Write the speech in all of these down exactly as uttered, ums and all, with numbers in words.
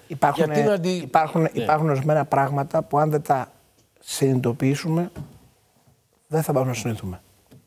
Υπάρχουν, Γιατί αντι... υπάρχουν, ναι. υπάρχουν ορισμένα πράγματα που αν δεν τα συνειδητοποιήσουμε, δεν θα μπορούμε να συνειδητοποιήσουμε.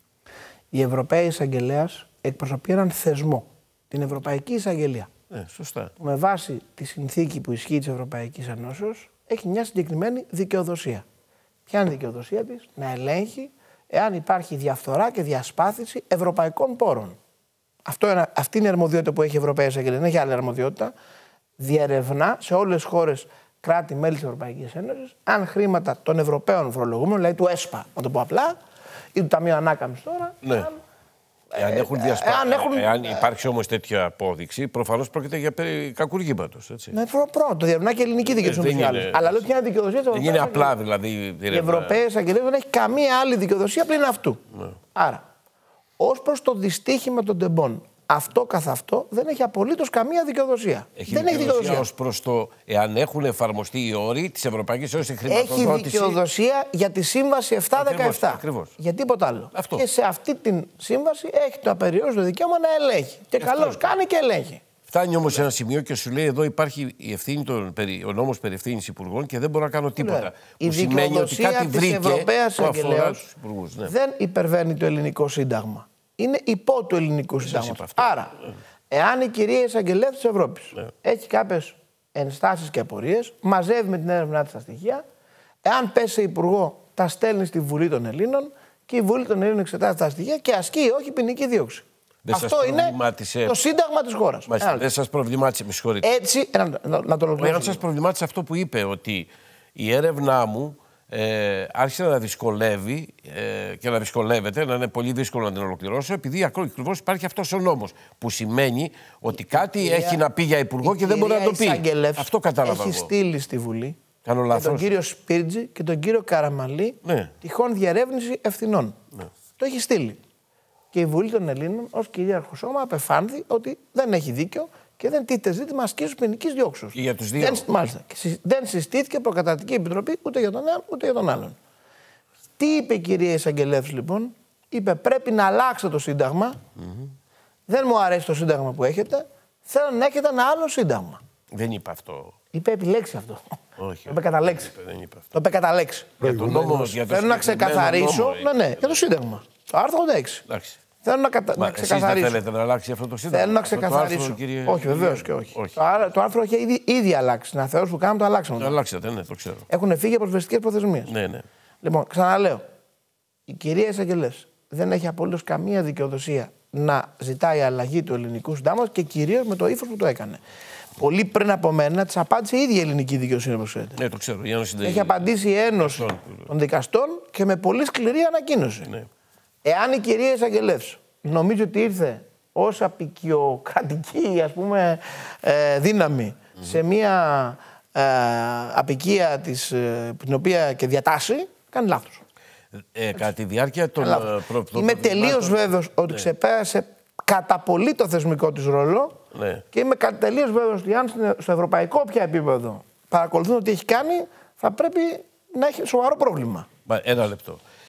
Η Ευρωπαία Εισαγγελέας εκπροσωπεί έναν θεσμό, την Ευρωπαϊκή Εισαγγελία. Ναι, σωστά. Με βάση τη συνθήκη που ισχύει της Ευρωπαϊκής Ενώσεως, έχει μια συγκεκριμένη δικαιοδοσία. Ποια είναι η δικαιοδοσία της? Να ελέγχει εάν υπάρχει διαφθορά και διασπάθηση ευρωπαϊκών πόρων. Αυτό είναι, αυτή είναι η αρμοδιότητα που έχει η Ευρωπαϊκή Εισαγγελία. Δεν έχει άλλη αρμοδιότητα. Διερευνά σε όλες τις χώρες κράτη-μέλη της Ευρωπαϊκής Ένωσης αν χρήματα των Ευρωπαίων φορολογούμενων, δηλαδή του ΕΣΠΑ, να το πω απλά, ή του Ταμείου Ανάκαμψης τώρα. Ναι. Αν, Εάν, έχουν ε, διασπα... εάν, έχουν... εάν υπάρξει όμως τέτοια απόδειξη, προφανώς πρόκειται για περί κακουργήματος. Ναι, πρώτο, το διερευνά και η ελληνική δικαιοσύνη. Είναι... Αλλά λέω ποια είναι η δικαιοδοσία της δεν είναι απλά δηλαδή. Η Ευρωπαία Εισαγγελία δεν έχει καμία άλλη δικαιοδοσία πλην αυτού. Ναι. Άρα, ως προς το δυστύχημα των τεμπών, αυτό καθ' αυτό δεν έχει απολύτως καμία δικαιοδοσία. Έχει δεν δικαιοδοσία έχει δικαιοδοσία ως προς το εάν έχουν εφαρμοστεί οι όροι της Ευρωπαϊκής Ένωσης χρηματοδότηση. Έχει δικαιοδοσία για τη Σύμβαση επτακόσια δεκαεπτά. Ακριβώς. Για τίποτα άλλο. Αυτό. Και σε αυτή τη σύμβαση έχει το απεριόριστο δικαίωμα να ελέγχει. Και καλώς κάνει και ελέγχει. Φτάνει όμως σε ένα σημείο και σου λέει εδώ υπάρχει η ευθύνη των, ο νόμος περί ευθύνης υπουργών και δεν μπορώ να κάνω τίποτα. Η που σημαίνει ότι κάτι της βρήκε Ευρωπαίας που αφορά Εισαγγελέας τους υπουργούς. Ναι. Δεν υπερβαίνει το ελληνικό σύνταγμα. Είναι υπό του ελληνικού συντάγματος. Άρα, εάν η κυρία Εισαγγελέα της Ευρώπης ναι. έχει κάποιες ενστάσεις και απορίες, μαζεύει με την έρευνά της τα στοιχεία, εάν πέσει σε υπουργό, τα στέλνει στη Βουλή των Ελλήνων και η Βουλή των Ελλήνων εξετάζει τα στοιχεία και ασκεί όχι ποινική δίωξη. Δεν αυτό είναι το σύνταγμα της χώρας. Μάλιστα, δεν σας προβλημάτισε, με συγχωρείτε. Έτσι, να, να, να το ολοκληρώσω. Αν σας προβλημάτισε αυτό που είπε, ότι η έρευνά μου ε, άρχισε να δυσκολεύει ε, και να δυσκολεύεται, να είναι πολύ δύσκολο να την ολοκληρώσω, επειδή ακριβώς υπάρχει αυτός ο νόμος. Που σημαίνει ότι κάτι κυρία, έχει να πει για υπουργό και δεν μπορεί να το πει. Αυτό κατάλαβα έχει εγώ. στείλει στη Βουλή Κάνω και τον κύριο Σπίρτζη και τον κύριο Καραμαλή ναι. τυχόν διερεύνηση ευθυνών. Ναι. Το έχει στείλει. Και η Βουλή των Ελλήνων ως κυρίαρχο σώμα απεφάνθη ότι δεν έχει δίκιο και δεν τίθεται ζήτημα ασκήσεως ποινικής διώξεως. Και για τους δύο. Δεν, μάλιστα. Δεν συστήθηκε προκαταρκτική επιτροπή ούτε για τον έναν ούτε για τον άλλον. Τι είπε η κυρία Εισαγγελέας λοιπόν? Είπε πρέπει να αλλάξετε το Σύνταγμα. Mm-hmm. Δεν μου αρέσει το Σύνταγμα που έχετε. Θέλω να έχετε ένα άλλο Σύνταγμα. Δεν είπε αυτό. Είπε επιλέξει αυτό. Όχι. Το είπε κατά λέξη. Δεν είπε αυτό. Το είπε κατά λέξη. Για τον νόμο, για το θέλω να ξεκαθαρίσω. νόμο, ναι, ναι, για το Σύνταγμα. Το άρθρο ογδόντα έξι. Εντάξει. Θέλω να, κατα... Μα, να ξεκαθαρίσω. Εσείς δεν θέλετε να αλλάξει αυτό το Σύνταγμα? Θέλω να ξεκαθαρίσω. Άρθρο, κύριε... Όχι, βεβαίως και όχι. όχι. Το, άρα, το άρθρο έχει ήδη, ήδη αλλάξει. Να θεωρώ που κάνουμε το αλλάξαμε. Το αλλάξατε, ναι, το ξέρω. Έχουν φύγει από προσβεστικές προθεσμίες. Ναι, ναι. Λοιπόν, ξαναλέω. Η κυρία Εισαγγελέας δεν έχει απολύτως καμία δικαιοδοσία να ζητάει αλλαγή του ελληνικού συντάγματος και κυρίως με το ύφος που το έκανε. Πολύ πριν από μένα της απάντησε η ίδια η ελληνική δικαιοσύνη, όπως ξέρετε. Ναι, το ξέρω. Η Ένωση έχει απαντήσει η Ένωση των Δικαστών και με πολύ σκληρή ανακοίνωση. Ναι. Εάν η κυρία Εισαγγελέας νομίζει ότι ήρθε ως απικιοκρατική, ας πούμε, ε, δύναμη mm-hmm. σε μια ε, απικία της, ε, την οποία και διατάσσει, κάνει λάθος. Ε, κατά τη διάρκεια των... Προ, προ, είμαι τελείως βέβαιος ότι ναι. ξεπέρασε κατά πολύ το θεσμικό της ρόλο ναι. και είμαι τελείως βέβαιος ότι αν στο ευρωπαϊκό πια επίπεδο παρακολουθούν ότι έχει κάνει, θα πρέπει να έχει σοβαρό πρόβλημα. Ένα λεπτό.